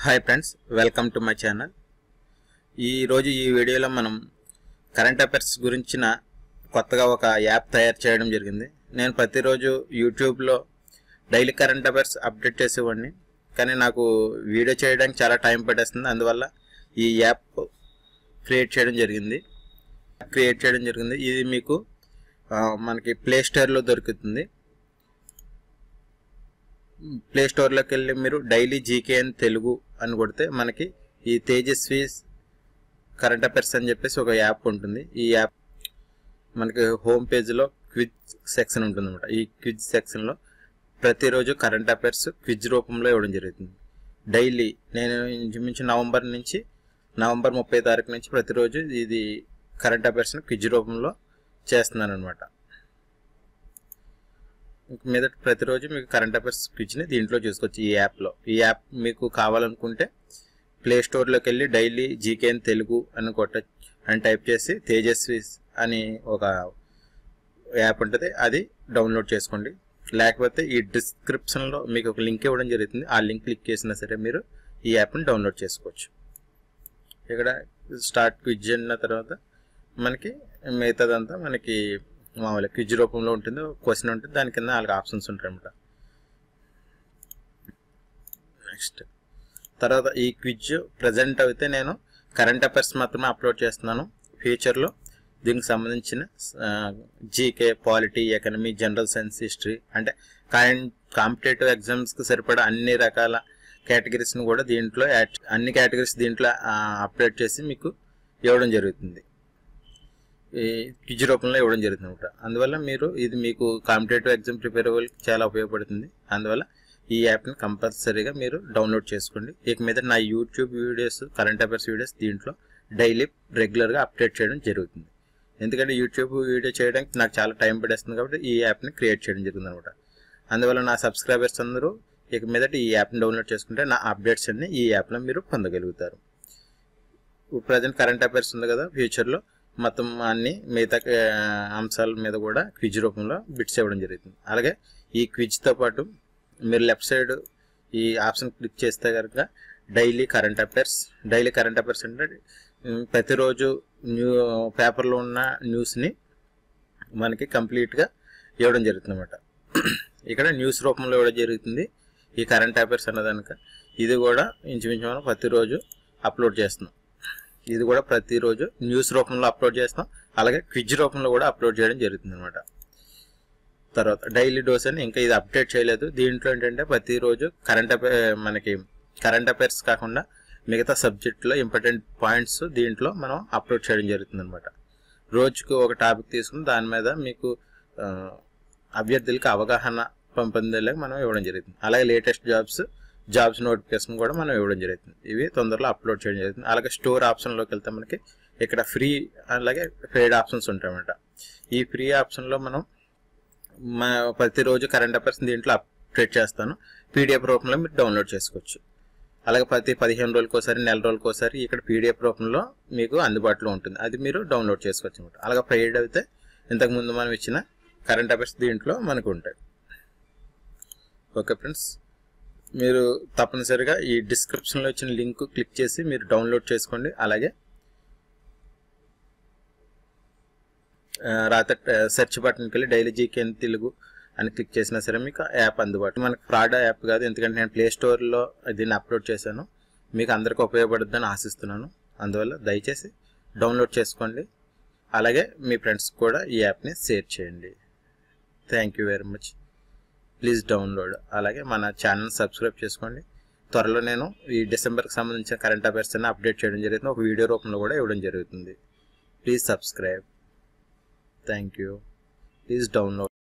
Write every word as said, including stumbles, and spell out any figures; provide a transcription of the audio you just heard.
Hi friends, welcome to my channel. ఈరోజు ఈ వీడియోలో మనం కరెంట్ అఫైర్స్ గురించిన కొత్తగా ఒక యాప్ తయారు చేయడం జరిగింది. నేను ప్రతిరోజు యూట్యూబ్లో డైలీ కరెంట్ అఫైర్స్ అప్డేట్ చేసేవాడిని, కానీ నాకు వీడియో చేయడానికి చాలా టైం పట్టేస్తుంది. అందువల్ల ఈ యాప్ క్రియేట్ చేయడం జరిగింది క్రియేట్ చేయడం జరిగింది ఇది మీకు మనకి ప్లే స్టోర్లో దొరుకుతుంది. ప్లే స్టోర్లోకి వెళ్ళి మీరు డైలీ జీకే అని తెలుగు అని కొడితే మనకి ఈ తేజస్వి కరెంట్ అఫైర్స్ అని చెప్పేసి ఒక యాప్ ఉంటుంది. ఈ యాప్ మనకి హోమ్ పేజ్లో క్విజ్ సెక్షన్ ఉంటుంది అనమాట. ఈ క్విజ్ సెక్షన్లో ప్రతిరోజు కరెంట్ అఫైర్స్ క్విజ్ రూపంలో ఇవ్వడం జరుగుతుంది. డైలీ నేను ఇంచుమించు నవంబర్ నుంచి నవంబర్ ముప్పై తారీఖు నుంచి ప్రతిరోజు ఇది కరెంట్ అఫైర్స్ని క్విజ్ రూపంలో చేస్తున్నాను అనమాట. మీద ప్రతిరోజు మీకు కరెంట్ అఫైర్స్ క్విజ్ని దీంట్లో చూసుకోవచ్చు ఈ యాప్లో. ఈ యాప్ మీకు కావాలనుకుంటే ప్లే స్టోర్లోకి వెళ్ళి డైలీ జీకే అని తెలుగు అని కొట్ట అని టైప్ చేసి తేజస్వి అని ఒక యాప్ ఉంటుంది, అది డౌన్లోడ్ చేసుకోండి. లేకపోతే ఈ డిస్క్రిప్షన్లో మీకు ఒక లింక్ ఇవ్వడం జరుగుతుంది. ఆ లింక్ క్లిక్ చేసినా సరే మీరు ఈ యాప్ని డౌన్లోడ్ చేసుకోవచ్చు. ఇక్కడ స్టార్ట్ క్విజ్ అన్న తర్వాత మనకి మిగతాదంతా మనకి మామూలుగా క్విజ్ రూపంలో ఉంటుంది. క్వశ్చన్ ఉంటుంది, దాని కింద నాలుగు ఆప్షన్స్ ఉంటాయి అన్నమాట. నెక్స్ట్ తర్వాత ఈ క్విజ్ ప్రజెంట్ అయితే నేను కరెంట్ అఫైర్స్ మాత్రమే అప్లోడ్ చేస్తున్నాను. ఫ్యూచర్లో దీనికి సంబంధించిన GK, polity, economy, general science, history అంటే కాంపిటేటివ్ ఎగ్జామ్స్కి సరిపడా అన్ని రకాల కేటగిరీస్ని కూడా దీంట్లో యాడ్ అన్ని కేటగిరీస్ దీంట్లో అప్లోడ్ చేసి మీకు ఇవ్వడం జరుగుతుంది. ఈ క్విజ్ రూపంలో ఇవ్వడం జరుగుతుంది అనమాట. అందువల్ల మీరు ఇది మీకు కాంపిటేటివ్ ఎగ్జామ్ ప్రిపేర్ అవ్వడానికి చాలా ఉపయోగపడుతుంది. అందువల్ల ఈ యాప్ని కంపల్సరీగా మీరు డౌన్లోడ్ చేసుకోండి. ఇక మీద నా YouTube videos, current affairs videos దీంట్లో డైలీ రెగ్యులర్గా అప్డేట్ చేయడం జరుగుతుంది. ఎందుకంటే యూట్యూబ్ వీడియో చేయడానికి నాకు చాలా టైం పడేస్తుంది, కాబట్టి ఈ యాప్ని క్రియేట్ చేయడం జరుగుతుంది అనమాట. అందువల్ల నా సబ్స్క్రైబర్స్ అందరూ ఇక మీదట ఈ యాప్ని డౌన్లోడ్ చేసుకుంటే నా అప్డేట్స్ అన్ని ఈ యాప్లో మీరు పొందగలుగుతారు. ప్రజెంట్ కరెంట్ అఫైర్స్ ఉంది కదా, ఫ్యూచర్లో మొత్తం అన్ని మిగతా అంశాల మీద కూడా క్విజ్ రూపంలో బిట్స్ ఇవ్వడం జరుగుతుంది. అలాగే ఈ క్విజ్తో పాటు మీరు లెఫ్ట్ సైడ్ ఈ ఆప్షన్ క్లిక్ చేస్తే కనుక daily current affairs daily current affairs అంటే ప్రతిరోజు న్యూ పేపర్లో ఉన్న న్యూస్ని మనకి కంప్లీట్గా ఇవ్వడం జరుగుతుంది అన్నమాట. ఇక్కడ న్యూస్ రూపంలో ఇవ్వడం జరుగుతుంది ఈ కరెంట్ అఫైర్స్ అన్నదానిక. ఇది కూడా ఇంచుమించు మనం ప్రతిరోజు అప్లోడ్ చేస్తున్నాం. ఇది కూడా ప్రతిరోజు న్యూస్ రూపంలో అప్లోడ్ చేస్తాం, అలాగే క్విజ్ రూపంలో కూడా అప్లోడ్ చేయడం జరుగుతుంది అనమాట. తర్వాత డైలీ డోస్ అని ఇంకా ఇది అప్డేట్ చేయలేదు. దీంట్లో ఏంటంటే ప్రతిరోజు కరెంట్ అఫైర్ మనకి కరెంట్ అఫైర్స్ కాకుండా మిగతా సబ్జెక్టులో ఇంపార్టెంట్ పాయింట్స్ దీంట్లో మనం అప్లోడ్ చేయడం జరుగుతుంది అనమాట. రోజుకు ఒక టాపిక్ తీసుకుని దాని మీద మీకు అభ్యర్థులకి అవగాహన పొందేలాగా మనం ఇవ్వడం జరుగుతుంది. అలాగే లేటెస్ట్ జాబ్స్ జాబ్స్ నోటిఫికేషన్ కూడా మనం ఇవ్వడం జరుగుతుంది. ఇవి తొందరలో అప్లోడ్ చేయడం జరుగుతుంది. అలాగే స్టోర్ ఆప్షన్లోకి వెళ్తే మనకి ఇక్కడ ఫ్రీ అలాగే పెయిడ్ ఆప్షన్స్ ఉంటాయన్నమాట. ఈ ఫ్రీ ఆప్షన్లో మనం మా ప్రతిరోజు కరెంట్ అఫైర్స్ దీంట్లో అప్డేట్ చేస్తాను. పీడిఎఫ్ రూపంలో మీరు డౌన్లోడ్ చేసుకోవచ్చు. అలాగే ప్రతి పదిహేను రోజులకి ఒకసారి, నెల రోజులకి ఒకసారి ఇక్కడ పీడిఎఫ్ రూపంలో మీకు అందుబాటులో ఉంటుంది, అది మీరు డౌన్లోడ్ చేసుకోవచ్చు అనమాట. అలాగే పెయిడ్ అయితే ఇంతకుముందు మనం ఇచ్చిన కరెంట్ అఫైర్స్ దీంట్లో మనకు ఉంటాయి. ఓకే ఫ్రెండ్స్, మీరు తప్పనిసరిగా ఈ డిస్క్రిప్షన్లో ఇచ్చిన లింక్ క్లిక్ చేసి మీరు డౌన్లోడ్ చేసుకోండి. అలాగే రాత సెర్చ్ బటన్కి వెళ్ళి డైలీ జీకే అని తెలుగు అని క్లిక్ చేసినా సరే మీకు యాప్ అందుబాటు. మనకు ఫ్రాడ్ యాప్ కాదు, ఎందుకంటే నేను ప్లే స్టోర్లో దీన్ని అప్లోడ్ చేశాను. మీకు అందరికీ ఉపయోగపడుతుందని ఆశిస్తున్నాను. అందువల్ల దయచేసి డౌన్లోడ్ చేసుకోండి. అలాగే మీ ఫ్రెండ్స్ కూడా ఈ యాప్ని షేర్ చేయండి. Thank you very much. Please download. అలాగే మన ఛానల్ సబ్స్క్రైబ్ చేసుకోండి. త్వరలో నేను ఈ డిసెంబర్కి సంబంధించిన కరెంట్ అఫైర్స్ అన్ని అప్డేట్ చేయడం జరుగుతుంది. ఒక వీడియో రూపంలో కూడా ఇవ్వడం జరుగుతుంది. Please subscribe. Thank you. Please download.